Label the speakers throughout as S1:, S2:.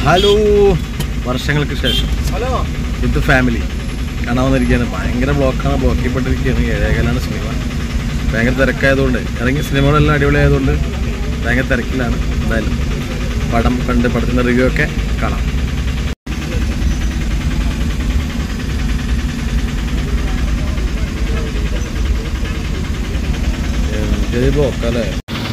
S1: Hello, വർഷങ്ങൾക്ക് ശേഷം with family കാണാൻ വന്നിരിക്കുകയാണ്. ഭയങ്കര ബ്ലോക്കാണ്, ബ്ലോക്കിൽപ്പെട്ടിരിക്കുകയാണ്. 7:15 സിനിമ. ഭയങ്കര തിരക്കായതുകൊണ്ട്, ഇറങ്ങിയ സിനിമകളെല്ലാം അടിപൊളിയായതുകൊണ്ട് ഭയങ്കര തിരക്കിലാണ്. എന്തായാലും പടം കണ്ട് പടത്തിൻ്റെ റിവ്യൂ ഒക്കെ കാണാം. ബ്ലോക്കല്ലേ?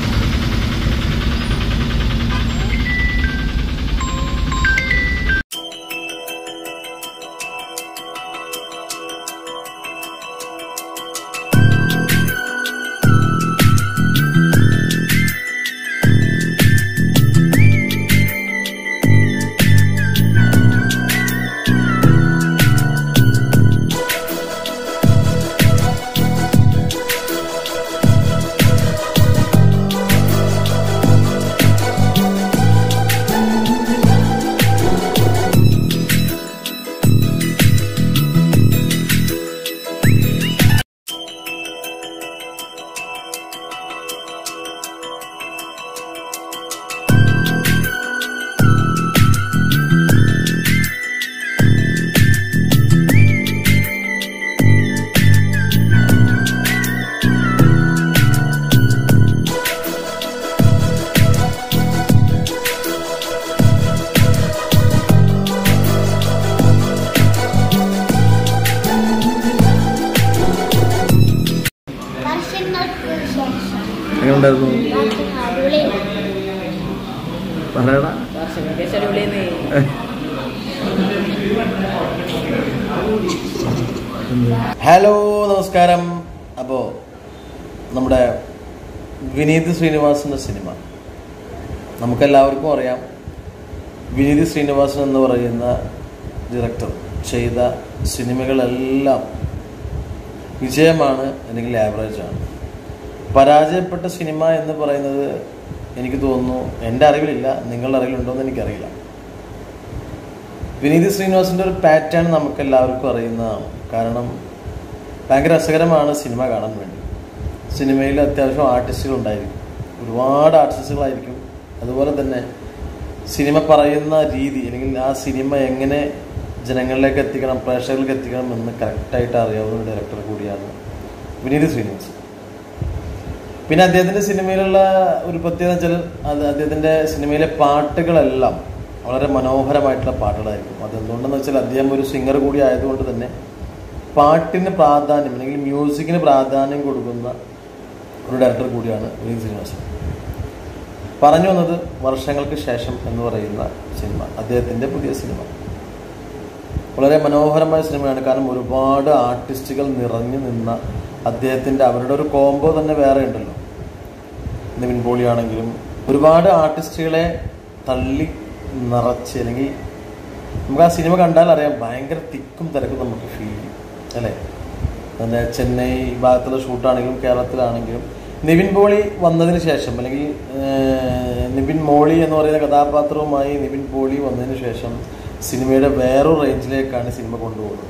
S1: എങ്ങനെയുണ്ടായിരുന്നു? പറയടാ. ഹലോ, നമസ്കാരം. അപ്പോൾ നമ്മുടെ വിനീത് ശ്രീനിവാസൻ്റെ സിനിമ നമുക്കെല്ലാവർക്കും അറിയാം. വിനീത് ശ്രീനിവാസൻ എന്ന് പറയുന്ന ഡയറക്ടർ ചെയ്ത സിനിമകളെല്ലാം വിജയമാണ് അല്ലെങ്കിൽ ആവറേജാണ്. പരാജയപ്പെട്ട സിനിമ എന്ന് പറയുന്നത് എനിക്ക് തോന്നുന്നു, എൻ്റെ അറിവിലില്ല, നിങ്ങളുടെ അറിവിലുണ്ടോയെന്ന് എനിക്കറിയില്ല. വിനീത് ശ്രീനിവാസൻ്റെ ഒരു പാറ്റേൺ നമുക്കെല്ലാവർക്കും അറിയുന്നതാണ്. കാരണം ഭയങ്കര രസകരമാണ് സിനിമ കാണാൻ വേണ്ടി. സിനിമയിൽ അത്യാവശ്യം ആർട്ടിസ്റ്റുകൾ ഉണ്ടായിരിക്കും, ഒരുപാട് ആർട്ടിസ്റ്റുകളായിരിക്കും. അതുപോലെ തന്നെ സിനിമ പറയുന്ന രീതി അല്ലെങ്കിൽ ആ സിനിമ എങ്ങനെ ജനങ്ങളിലേക്ക് എത്തിക്കണം, പ്രേക്ഷകരിലേക്ക് എത്തിക്കണം എന്ന് കറക്റ്റായിട്ട് അറിയാവുന്ന ഒരു ഡയറക്ടർ കൂടിയാണ് വിനീത് ശ്രീനിവാസൻ. പിന്നെ അദ്ദേഹത്തിൻ്റെ സിനിമയിലുള്ള ഒരു പ്രത്യേകത വെച്ചാൽ അദ്ദേഹത്തിൻ്റെ സിനിമയിലെ പാട്ടുകളെല്ലാം വളരെ മനോഹരമായിട്ടുള്ള പാട്ടുകളായിരിക്കും. അതെന്തുകൊണ്ടെന്ന് വെച്ചാൽ അദ്ദേഹം ഒരു സിംഗർ കൂടി ആയതുകൊണ്ട് തന്നെ പാട്ടിന് പ്രാധാന്യം അല്ലെങ്കിൽ മ്യൂസിക്കിന് പ്രാധാന്യം കൊടുക്കുന്ന ഒരു ഡയറക്ടർ കൂടിയാണ് വിനീത് ശ്രീനിവാസൻ. പറഞ്ഞു വന്നത് വർഷങ്ങൾക്ക് ശേഷം എന്ന് പറയുന്ന സിനിമ, അദ്ദേഹത്തിൻ്റെ പുതിയ സിനിമ വളരെ മനോഹരമായ സിനിമയാണ്. കാരണം ഒരുപാട് ആർട്ടിസ്റ്റുകൾ നിറഞ്ഞു നിന്ന അദ്ദേഹത്തിൻ്റെ അവരുടെ ഒരു കോംബോ തന്നെ വേറെ ഉണ്ടല്ലോ. നിവിൻ പോളി ആണെങ്കിലും ഒരുപാട് ആർട്ടിസ്റ്റുകളെ തള്ളി നിറച്ച്, അല്ലെങ്കിൽ നമുക്ക് ആ സിനിമ കണ്ടാൽ അറിയാം ഭയങ്കര തിക്കും തിരക്കും നമുക്ക് ഫീൽ ചെയ്യും അല്ലേ. പിന്നെ ചെന്നൈ ഭാഗത്തുള്ള ഷൂട്ടാണെങ്കിലും കേരളത്തിലാണെങ്കിലും നിവിൻ പോളി വന്നതിന് ശേഷം, അല്ലെങ്കിൽ നിവിൻ മോളി എന്ന് പറയുന്ന കഥാപാത്രവുമായി നിവിൻ പോളി വന്നതിന് ശേഷം സിനിമയുടെ വേറൊരു റേഞ്ചിലേക്കാണ് സിനിമ കൊണ്ടുപോകുന്നത്.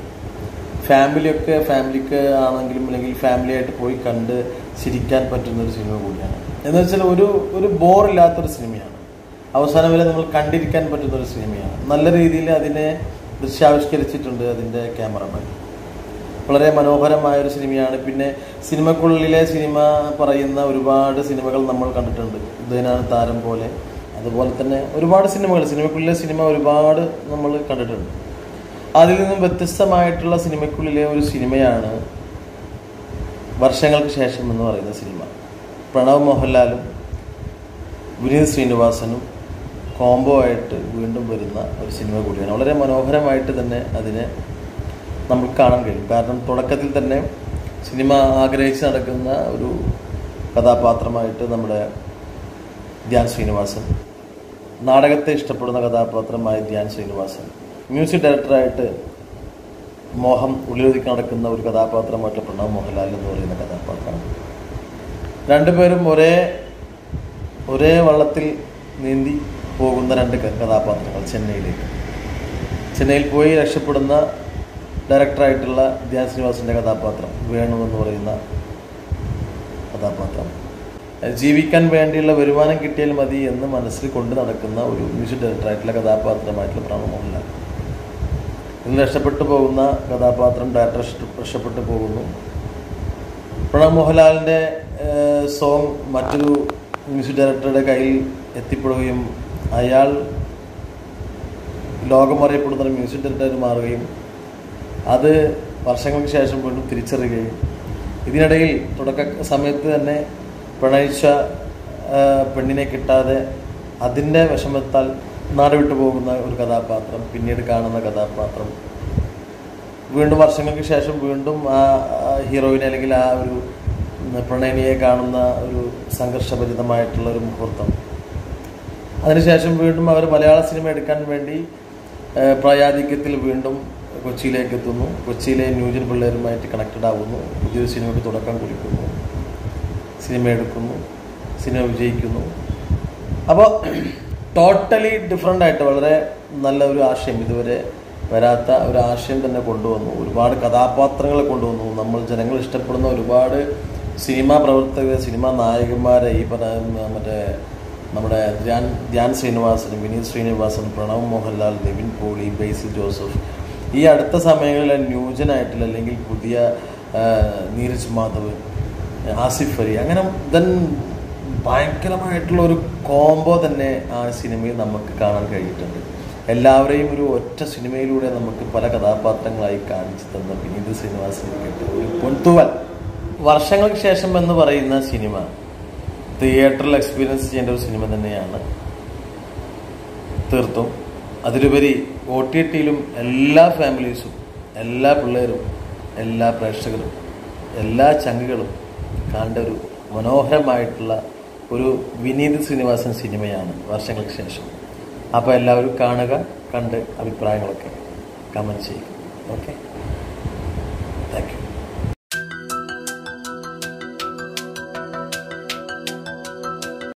S1: ഫാമിലിക്ക് ആണെങ്കിലും അല്ലെങ്കിൽ ഫാമിലിയായിട്ട് പോയി കണ്ട് ചിരിക്കാൻ പറ്റുന്നൊരു സിനിമ കൂടിയാണ്. എന്ന് വെച്ചാൽ ഒരു ബോറില്ലാത്തൊരു സിനിമയാണ്. അവസാനം വരെ നമ്മൾ കണ്ടിരിക്കാൻ പറ്റുന്നൊരു സിനിമയാണ്. നല്ല രീതിയിൽ അതിനെ ദൃശ്യാവിഷ്കരിച്ചിട്ടുണ്ട് അതിൻ്റെ ക്യാമറമാൻ. വളരെ മനോഹരമായൊരു സിനിമയാണ്. പിന്നെ സിനിമക്കുള്ളിലെ സിനിമ പറയുന്ന ഒരുപാട് സിനിമകൾ നമ്മൾ കണ്ടിട്ടുണ്ട്. ഉദയനാണ് താരം പോലെ, അതുപോലെ തന്നെ ഒരുപാട് സിനിമക്കുള്ളിലെ സിനിമ ഒരുപാട് നമ്മൾ കണ്ടിട്ടുണ്ട്. അതിൽ നിന്നും വ്യത്യസ്തമായിട്ടുള്ള സിനിമയ്ക്കുള്ളിലെ ഒരു സിനിമയാണ് വർഷങ്ങൾക്ക് ശേഷം എന്ന് പറയുന്ന സിനിമ. പ്രണവ് മോഹൻലാലും വിനീത് ശ്രീനിവാസനും കോംബോ ആയിട്ട് വീണ്ടും വരുന്ന ഒരു സിനിമ കൂടിയാണ്. വളരെ മനോഹരമായിട്ട് തന്നെ അതിനെ നമുക്ക് കാണാൻ കഴിയും. കാരണം തുടക്കത്തിൽ തന്നെ സിനിമ ആഗ്രഹിച്ച് നടക്കുന്ന ഒരു കഥാപാത്രമായിട്ട് നമ്മുടെ ധ്യാൻ ശ്രീനിവാസൻ, നാടകത്തെ ഇഷ്ടപ്പെടുന്ന കഥാപാത്രമായ ധ്യാൻ ശ്രീനിവാസൻ, മ്യൂസിക് ഡയറക്ടറായിട്ട് മോഹം ഉള്ളിലൊതുക്കി നടക്കുന്ന ഒരു കഥാപാത്രമായിട്ട് പ്രണവ് മോഹൻലാൽ എന്ന് പറയുന്ന കഥാപാത്രമാണ്. രണ്ടുപേരും ഒരേ വള്ളത്തിൽ നീന്തി പോകുന്ന രണ്ട് കഥാപാത്രങ്ങൾ. ചെന്നൈയിൽ പോയി രക്ഷപ്പെടുന്ന ഡയറക്ടറായിട്ടുള്ള ധ്യാൻ ശ്രീനിവാസൻ്റെ കഥാപാത്രം വേണു എന്ന് പറയുന്ന കഥാപാത്രം. ജീവിക്കാൻ വേണ്ടിയുള്ള വരുമാനം കിട്ടിയാൽ മതി എന്ന് മനസ്സിൽ കൊണ്ട് നടക്കുന്ന ഒരു മ്യൂസിക് ഡയറക്ടറായിട്ടുള്ള കഥാപാത്രമായിട്ടുള്ള പ്രണവ് മോഹൻലാൽ. ഇതിൽ രക്ഷപ്പെട്ടു പോകുന്ന കഥാപാത്രം ഡയറക്ടർ രക്ഷപ്പെട്ടു പോകുന്നു. പ്രണവ് മോഹൻലാലിൻ്റെ സോങ് മറ്റൊരു മ്യൂസിക് ഡയറക്ടറുടെ കയ്യിൽ എത്തിപ്പെടുകയും അയാൾ ലോകമറിയപ്പെടുന്ന ഒരു മ്യൂസിക് ഡയറക്ടർ മാറുകയും അത് വർഷങ്ങൾക്ക് ശേഷം വീണ്ടും തിരിച്ചറിയുകയും ഇതിനിടയിൽ തുടക്ക സമയത്ത് തന്നെ പ്രണയിച്ച പെണ്ണിനെ കിട്ടാതെ അതിൻ്റെ വിഷമത്താൽ നാട് വിട്ടു പോകുന്ന ഒരു കഥാപാത്രം, പിന്നീട് കാണുന്ന കഥാപാത്രം, വീണ്ടും വർഷങ്ങൾക്ക് ശേഷം വീണ്ടും ആ ഹീറോയിനെ അല്ലെങ്കിൽ ആ ഒരു പ്രണയിനിയെ കാണുന്ന ഒരു സംഘർഷഭരിതമായിട്ടുള്ള ഒരു മുഹൂർത്തം. അതിനുശേഷം വീണ്ടും അവർ മലയാള സിനിമ എടുക്കാൻ വേണ്ടി പ്രായാധിക്യത്തിൽ വീണ്ടും കൊച്ചിയിലേക്ക് എത്തുന്നു. കൊച്ചിയിലെ ന്യൂജൻ പിള്ളേരുമായിട്ട് കണക്റ്റഡ് ആവുന്നു. പുതിയൊരു സിനിമയ്ക്ക് തുടക്കം കുറിക്കുന്നു, സിനിമ എടുക്കുന്നു, സിനിമ വിജയിക്കുന്നു. അപ്പോൾ ടോട്ടലി ഡിഫറെൻ്റ് ആയിട്ട് വളരെ നല്ല ഒരു ആശയം, ഇതുവരെ വരാത്ത ഒരു ആശയം തന്നെ കൊണ്ടുവന്നു. ഒരുപാട് കഥാപാത്രങ്ങളെ കൊണ്ടുവന്നു. നമ്മൾ ജനങ്ങൾ ഇഷ്ടപ്പെടുന്ന ഒരുപാട് സിനിമാ പ്രവർത്തകർ, സിനിമാ നായകന്മാരെ, ഈ മറ്റേ നമ്മുടെ ധ്യാൻ ശ്രീനിവാസൻ, വിനീത് ശ്രീനിവാസൻ, പ്രണവ് മോഹൻലാൽ, നിവിൻ പോളി, ബേസിൽ ജോസഫ്, ഈ അടുത്ത സമയങ്ങളിൽ ന്യൂജനായിട്ടുള്ള അല്ലെങ്കിൽ പുതിയ നീരജ് മാധവ്, ആസിഫ് അലി, അങ്ങനെ ഭയങ്കരമായിട്ടുള്ള ഒരു കോംബോ തന്നെ ആ സിനിമയിൽ നമുക്ക് കാണാൻ കഴിഞ്ഞിട്ടുണ്ട്. എല്ലാവരെയും ഒരു ഒറ്റ സിനിമയിലൂടെ നമുക്ക് പല കഥാപാത്രങ്ങളായി കാണിച്ചു തന്ന വിനീത് ശ്രീനിവാസന് കേട്ട ഒരു പൊൻതൂവൽ. വർഷങ്ങൾക്ക് ശേഷം എന്ന് പറയുന്ന സിനിമ തിയേറ്ററിൽ എക്സ്പീരിയൻസ് ചെയ്യേണ്ട ഒരു സിനിമ തന്നെയാണ് തീർത്തും. അതിലുപരി OTTയിലും എല്ലാ ഫാമിലീസും, എല്ലാ പിള്ളേരും, എല്ലാ പ്രേക്ഷകരും, എല്ലാ ചങ്കുകളും കാണേണ്ട ഒരു മനോഹരമായിട്ടുള്ള ഒരു വിനീത് ശ്രീനിവാസൻ സിനിമയാണ് വർഷങ്ങൾക്ക് ശേഷം. അപ്പോൾ എല്ലാവരും കാണുക, കണ്ട് അഭിപ്രായങ്ങളൊക്കെ കമൻറ്റ് ചെയ്യുക. Okay, thank U.